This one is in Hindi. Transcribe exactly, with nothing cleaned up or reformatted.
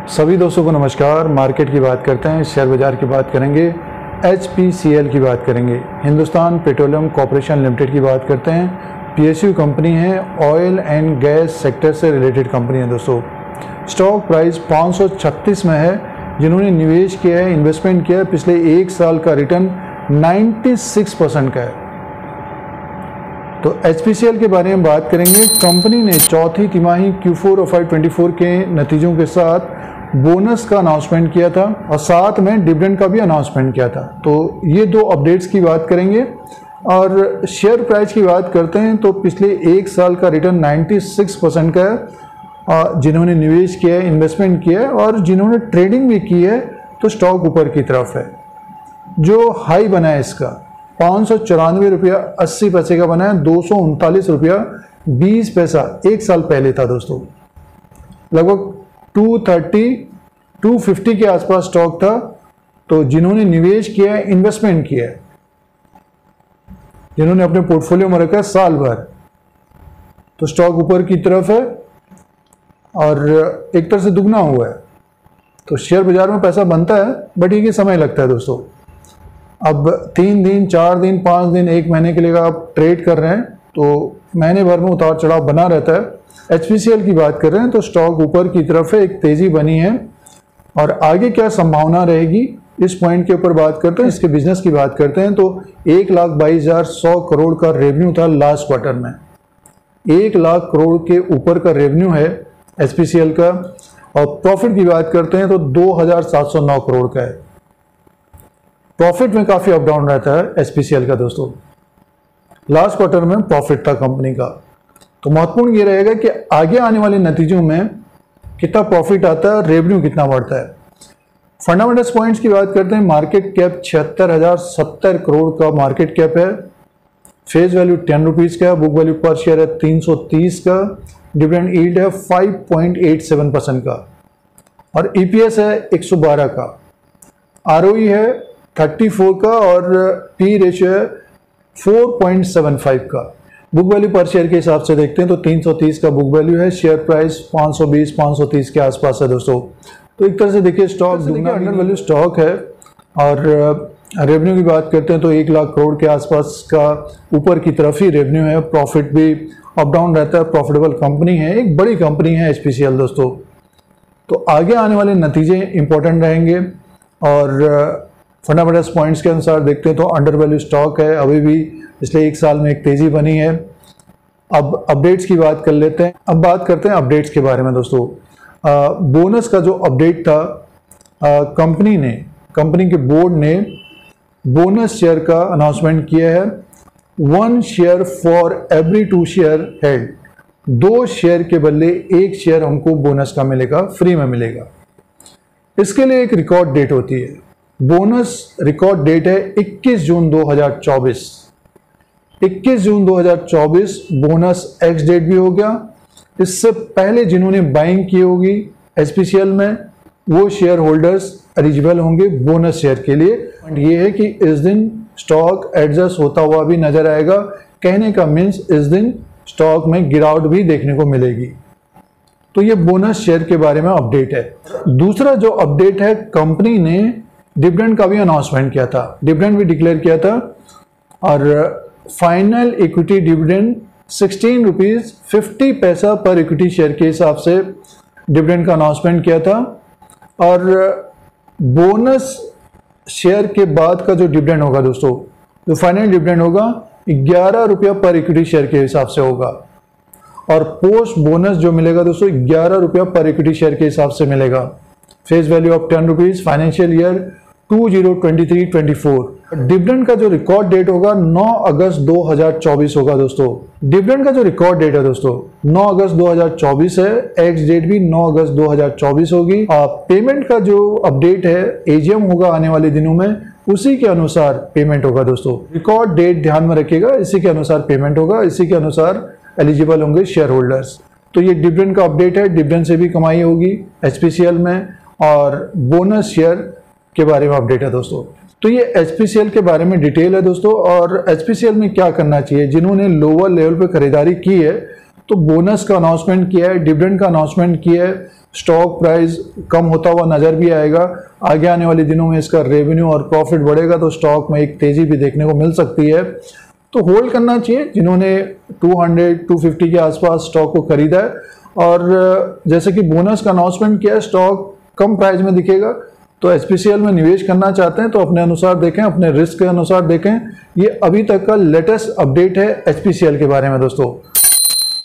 सभी दोस्तों को नमस्कार। मार्केट की बात करते हैं, शेयर बाजार की बात करेंगे, एच पी सी एल की बात करेंगे, हिंदुस्तान पेट्रोलियम कॉर्पोरेशन लिमिटेड की बात करते हैं। पी एस यू कंपनी है, ऑयल एंड गैस सेक्टर से रिलेटेड कंपनी है दोस्तों। स्टॉक प्राइस पाँच सौ छत्तीस में है। जिन्होंने निवेश किया है, इन्वेस्टमेंट किया है, पिछले एक साल का रिटर्न छियानवे परसेंट का है। तो एच पी सी एल के बारे में बात करेंगे। कंपनी ने चौथी तिमाही क्यू फोर और फाइव ट्वेंटी फोर के नतीजों के साथ बोनस का अनाउंसमेंट किया था और साथ में डिविडेंड का भी अनाउंसमेंट किया था। तो ये दो अपडेट्स की बात करेंगे और शेयर प्राइस की बात करते हैं तो पिछले एक साल का रिटर्न छियानवे परसेंट का है। जिन्होंने निवेश किया है, इन्वेस्टमेंट किया है और जिन्होंने ट्रेडिंग भी की है तो स्टॉक ऊपर की तरफ है। जो हाई बना है इसका पाँच सौ चौरानवे रुपया अस्सी पैसे का बना है, दो सौ उनतालीस रुपया बीस पैसा एक साल पहले था दोस्तों। लगभग दो सौ तीस, दो सौ पचास के आसपास स्टॉक था। तो जिन्होंने निवेश किया है, इन्वेस्टमेंट किया है, जिन्होंने अपने पोर्टफोलियो में रखा है साल भर, तो स्टॉक ऊपर की तरफ है और एक तरह से दुगना हुआ है। तो शेयर बाजार में पैसा बनता है बट ये समय लगता है दोस्तों। अब तीन दिन, चार दिन, पाँच दिन, एक महीने के लिए आप ट्रेड कर रहे हैं तो महीने भर में उतार चढ़ाव बना रहता है। एच पी सी एल की बात कर रहे हैं तो स्टॉक ऊपर की तरफ है, एक तेजी बनी है और आगे क्या संभावना रहेगी इस पॉइंट के ऊपर बात करते हैं। इसके बिजनेस की बात करते हैं तो एक लाख बाईस हजार सौ करोड़ का रेवेन्यू था लास्ट क्वार्टर में। एक लाख करोड़ के ऊपर का रेवेन्यू है एच पी सी एल का। और प्रॉफिट की बात करते हैं तो दो हजार सात सौ नौ करोड़ का है। प्रॉफिट में काफी अप डाउन रहता है एच पी सी एल का दोस्तों। लास्ट क्वार्टर में प्रॉफिट था कंपनी का। तो महत्वपूर्ण ये रहेगा कि आगे आने वाले नतीजों में कितना प्रॉफिट आता है, रेवेन्यू कितना बढ़ता है। फंडामेंटल्स पॉइंट्स की बात करते हैं। मार्केट कैप छिहत्तर हजार सत्तर करोड़ का मार्केट कैप है। फेस वैल्यू टेन रुपीज का है। बुक वैल्यू पर शेयर है तीन सौ तीस का। डिविडेंड यील्ड है five point eight seven percent का और ई पी एस है एक सौ बारह का। आर ओ ई है चौंतीस का और पी रेशियो है चार पॉइंट सात पाँच का। बुक वैल्यू पर शेयर के हिसाब से देखते हैं तो तीन सौ तीस का बुक वैल्यू है। शेयर प्राइस पाँच सौ बीस, पाँच सौ तीस के आसपास है दोस्तों। तो एक तरह से देखिए स्टॉक अंडर वैल्यू स्टॉक है। और रेवेन्यू की बात करते हैं तो एक लाख करोड़ के आसपास का ऊपर की तरफ ही रेवेन्यू है। प्रॉफिट भी अप डाउन रहता है। प्रॉफिटेबल कंपनी है, एक बड़ी कंपनी है एच पी सी एल दोस्तों। तो आगे आने वाले नतीजे इंपॉर्टेंट रहेंगे और फंडामेंटल्स पॉइंट्स के अनुसार देखते हैं तो अंडर वैल्यू स्टॉक है। अभी भी पिछले एक साल में एक तेजी बनी है। अब अपडेट्स की बात कर लेते हैं। अब बात करते हैं अपडेट्स के बारे में दोस्तों। आ, बोनस का जो अपडेट था, कंपनी ने कंपनी के बोर्ड ने बोनस शेयर का अनाउंसमेंट किया है। One share for every two share held. दो शेयर के बदले एक शेयर हमको बोनस का मिलेगा, फ्री में मिलेगा। इसके लिए एक रिकॉर्ड डेट होती है। बोनस रिकॉर्ड डेट है इक्कीस जून दो हज़ार चौबीस। इक्कीस जून दो हज़ार चौबीस बोनस एक्स डेट भी हो गया। इससे पहले जिन्होंने बाइंग की होगी एच पी सी एल में वो शेयर होल्डर्स एलिजिबल होंगे बोनस शेयर के लिए। ये है कि इस दिन स्टॉक एडजस्ट होता हुआ भी नजर आएगा। कहने का मीन्स इस दिन स्टॉक में गिरावट भी देखने को मिलेगी। तो ये बोनस शेयर के बारे में अपडेट है। दूसरा जो अपडेट है, कंपनी ने डिविडेंड का भी अनाउंसमेंट किया था, डिविडेंड भी डिक्लेयर किया था और final equity dividend sixteen rupees fifty पैसा पर इक्विटी शेयर के हिसाब से डिविडेंड का अनाउंसमेंट किया था। और बोनस शेयर के बाद का जो डिविडेंड होगा दोस्तों, जो फाइनल डिविडेंड होगा ग्यारह रुपया पर इक्विटी शेयर के हिसाब से होगा। और पोस्ट बोनस जो मिलेगा दोस्तों ग्यारह रुपया पर इक्विटी शेयर के हिसाब से मिलेगा। Face value of ten rupees. Financial year two zero twenty three twenty four. Dividend का जो रिकॉर्ड डेट होगा नौ अगस्त दो हज़ार चौबीस होगा दोस्तों। डिविडेंड का जो रिकॉर्ड डेट है दोस्तों नौ अगस्त दो हज़ार चौबीस है। एक्स डेट भी नौ अगस्त दो हज़ार चौबीस होगी। पेमेंट का जो अपडेट है, ए जी एम होगा आने वाले दिनों में, उसी के अनुसार पेमेंट होगा दोस्तों। रिकॉर्ड डेट ध्यान में रखिएगा, इसी के अनुसार पेमेंट होगा, इसी के अनुसार एलिजिबल होंगे शेयर होल्डर्स। तो ये डिविडेंड का अपडेट है। डिविडेंड से भी कमाई होगी एच पी सी एल में और बोनस शेयर के बारे में अपडेट है दोस्तों। तो ये एच पी सी एल के बारे में डिटेल है दोस्तों। और एच पी सी एल में क्या करना चाहिए, जिन्होंने लोअर लेवल पे खरीदारी की है तो बोनस का अनाउंसमेंट किया है, डिविडेंड का अनाउंसमेंट किया है, स्टॉक प्राइस कम होता हुआ नज़र भी आएगा। आगे आने वाले दिनों में इसका रेवेन्यू और प्रॉफिट बढ़ेगा तो स्टॉक में एक तेज़ी भी देखने को मिल सकती है। तो होल्ड करना चाहिए जिन्होंने दो सौ, दो सौ पचास के आसपास स्टॉक को खरीदा है। और जैसे कि बोनस का अनाउंसमेंट किया है, स्टॉक कम प्राइस में दिखेगा, तो एच पी सी एल में निवेश करना चाहते हैं तो अपने अनुसार देखें, अपने रिस्क के अनुसार देखें। ये अभी तक का लेटेस्ट अपडेट है एच पी सी एल के बारे में दोस्तों।